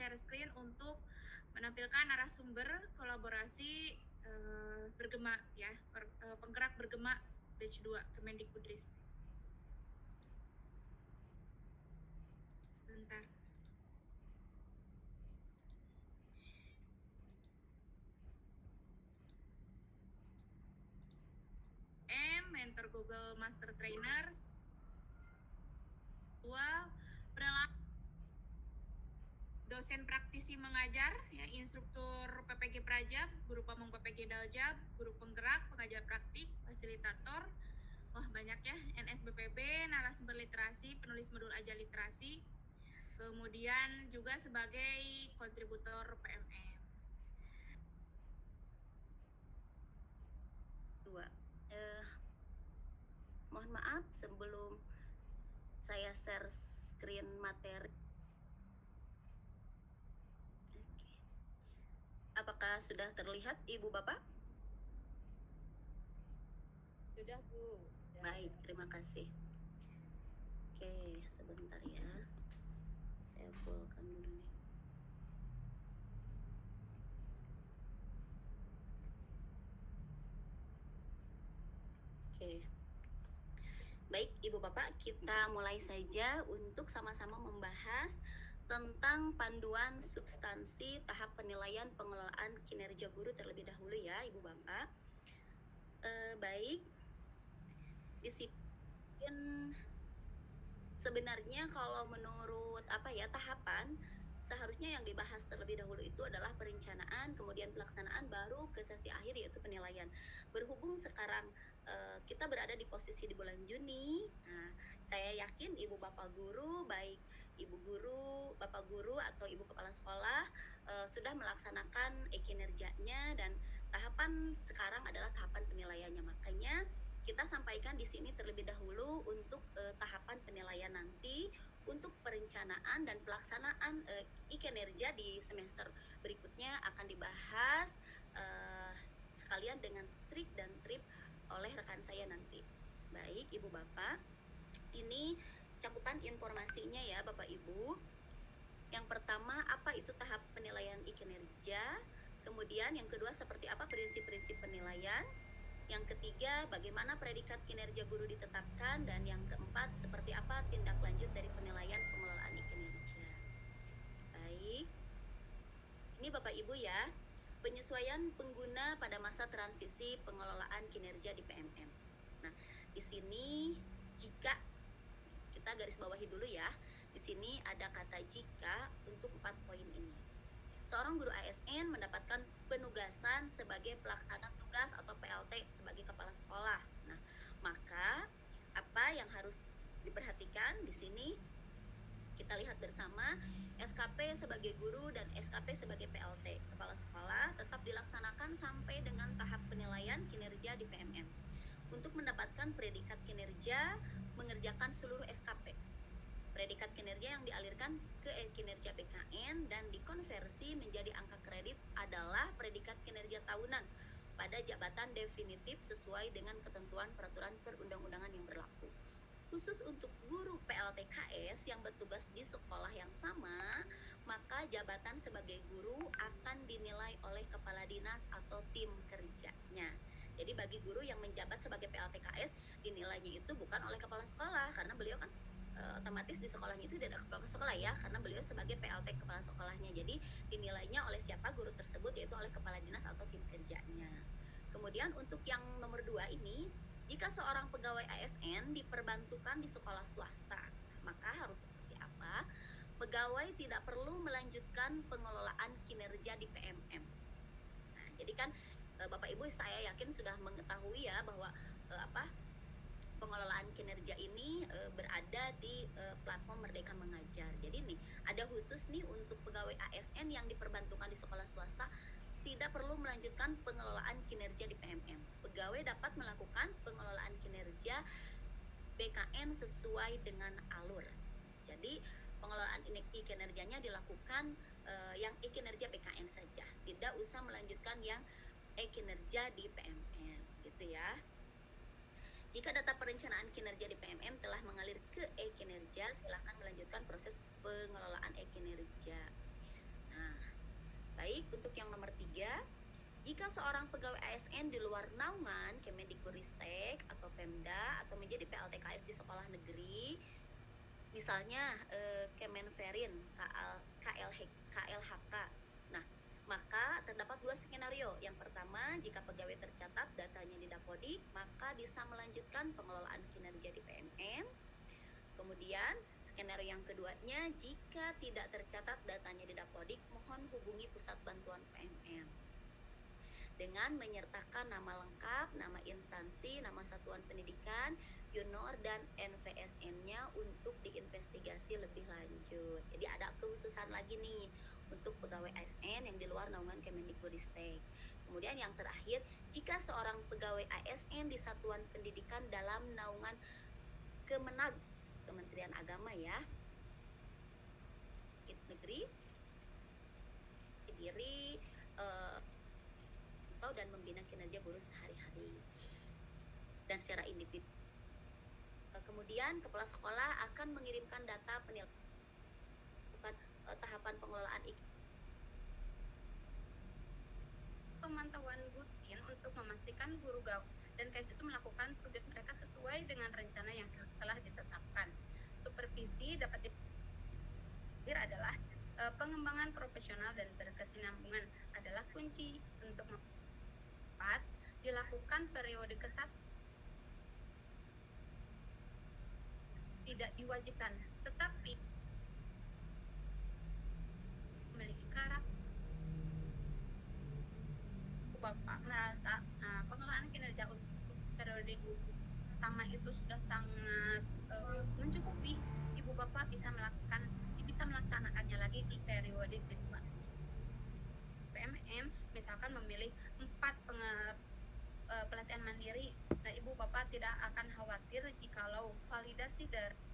share screen untuk menampilkan narasumber kolaborasi bergema ya, penggerak bergema batch 2 Kemendikbudristek. Sebentar. Mentor Google Master Trainer. 2, dosen praktisi mengajar, ya, instruktur PPG Prajab, guru pamong PPG Daljab, guru penggerak, pengajar praktik, fasilitator, wah banyak ya, NSBPB, narasumber literasi, penulis modul ajar literasi, kemudian juga sebagai kontributor PMM. 2. Mohon maaf sebelum saya share screen materi. Oke. Apakah sudah terlihat Ibu Bapak? Sudah Bu. Sudah. Baik, terima kasih. Oke, sebentar ya. Saya fullkan dulu nih. Oke. Baik, Ibu Bapak, kita mulai saja untuk sama-sama membahas tentang panduan substansi tahap penilaian pengelolaan kinerja guru terlebih dahulu ya, Ibu Bapak. Baik, disiplin sebenarnya kalau menurut tahapan, seharusnya yang dibahas terlebih dahulu itu adalah perencanaan, kemudian pelaksanaan, baru ke sesi akhir yaitu penilaian. Berhubung sekarang kita berada di posisi di bulan Juni, nah, saya yakin Ibu Bapak guru, baik Ibu guru, Bapak guru atau Ibu kepala sekolah sudah melaksanakan kinerjanya, dan tahapan sekarang adalah tahapan penilaiannya. Makanya kita sampaikan di sini terlebih dahulu untuk tahapan penilaian nanti. Untuk perencanaan dan pelaksanaan kinerja di semester berikutnya akan dibahas sekalian dengan trik dan trip oleh rekan saya nanti. Baik, Ibu Bapak, ini cakupan informasinya ya Bapak Ibu. Yang pertama, apa itu tahap penilaian kinerja? Kemudian yang kedua, seperti apa prinsip-prinsip penilaian? Yang ketiga, bagaimana predikat kinerja guru ditetapkan? Dan yang keempat, seperti apa tindak lanjut dari penilaian pengelolaan kinerja? Baik, ini Bapak Ibu ya, penyesuaian pengguna pada masa transisi pengelolaan kinerja di PMM. Nah, di sini jika kita garis bawahi dulu ya, di sini ada kata jika untuk 4 poin ini. Seorang guru ASN mendapatkan penugasan sebagai pelaksana tugas atau PLT sebagai kepala sekolah. Nah, maka apa yang harus diperhatikan di sini? Kita lihat bersama, SKP sebagai guru dan SKP sebagai PLT kepala sekolah tetap dilaksanakan sampai dengan tahap penilaian kinerja di PMM. Untuk mendapatkan predikat kinerja, mengerjakan seluruh SKP. Predikat kinerja yang dialirkan ke kinerja BKN dan dikonversi menjadi angka kredit adalah predikat kinerja tahunan pada jabatan definitif sesuai dengan ketentuan peraturan perundang-undangan yang berlaku. Khusus untuk guru PLTKS yang bertugas di sekolah yang sama, maka jabatan sebagai guru akan dinilai oleh kepala dinas atau tim kerjanya. Jadi bagi guru yang menjabat sebagai PLTKS, dinilainya itu bukan oleh kepala sekolah, karena beliau kan otomatis di sekolahnya itu tidak ada kepala sekolah ya, karena beliau sebagai PLT kepala sekolahnya. Jadi dinilainya oleh siapa guru tersebut, yaitu oleh kepala dinas atau tim kerjanya. Kemudian untuk yang nomor 2 ini, jika seorang pegawai ASN diperbantukan di sekolah swasta, maka harus seperti apa? Pegawai tidak perlu melanjutkan pengelolaan kinerja di PMM. Nah, jadi kan Bapak Ibu saya yakin sudah mengetahui ya bahwa pengelolaan kinerja ini berada di platform Merdeka Mengajar. Jadi nih ada khusus nih untuk pegawai ASN yang diperbantukan di sekolah swasta, tidak perlu melanjutkan pengelolaan kinerja di PMM. Pegawai dapat melakukan pengelolaan kinerja BKN sesuai dengan alur. Jadi pengelolaan kinerjanya dilakukan yang kinerja BKN saja, tidak usah melanjutkan yang kinerja di PMM, gitu ya. Jika data perencanaan kinerja di PMM telah mengalir ke kinerja, silakan melanjutkan proses pengelolaan kinerja. Untuk yang nomor 3, jika seorang pegawai ASN di luar naungan Kemendikbudristek atau Pemda atau menjadi PLTKS di sekolah negeri, misalnya Kemenperin, KLHK. Nah, maka terdapat 2 skenario. Yang pertama, jika pegawai tercatat datanya di Dapodik, maka bisa melanjutkan pengelolaan kinerja di PMM. Kemudian, skenario yang keduanya, jika tidak tercatat datanya di Dapodik, mohon hubungi Pusat Bantuan PMM dengan menyertakan nama lengkap, nama instansi, nama satuan pendidikan, UNOR, dan NVSN-nya untuk diinvestigasi lebih lanjut. Jadi ada kekhususan lagi nih untuk pegawai ASN yang di luar naungan Kemendikbudristek. Kemudian yang terakhir, jika seorang pegawai ASN di satuan pendidikan dalam naungan Kemenag, Kementerian Agama ya, negeri, diri, dan membina kinerja guru sehari-hari dan secara individu. Kemudian kepala sekolah akan mengirimkan data penilaian tahapan pengelolaan pemantauan rutin untuk memastikan guru dan KS itu melakukan tugas mereka sesuai dengan rencana yang telah ditetapkan. Supervisi dapat adalah pengembangan profesional dan berkesinambungan adalah kunci untuk dilakukan periode ke-1 tidak diwajibkan, tetapi memiliki karakter Bapak merasa pengelolaan kinerja untuk periode pertama itu sudah sangat mencukupi, Ibu Bapak bisa melaksanakannya lagi di periode kedua. PMM misalkan memilih 4 pelatihan mandiri, nah Ibu Bapak tidak akan khawatir jikalau validasi dari